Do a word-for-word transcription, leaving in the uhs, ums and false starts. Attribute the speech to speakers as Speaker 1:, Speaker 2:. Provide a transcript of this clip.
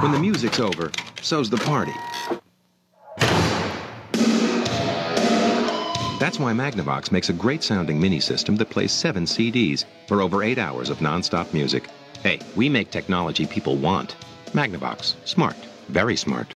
Speaker 1: When the music's over, so's the party. That's why Magnavox makes a great-sounding mini-system that plays seven C Ds for over eight hours of non-stop music. Hey, we make technology people want. Magnavox. Smart. Very smart.